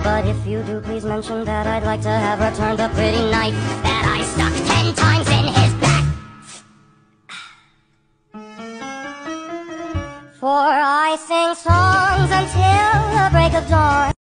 But if you do, please mention that I'd like to have returned the pretty knife that I stuck 10 times in his back. For I sing songs until the break of dawn.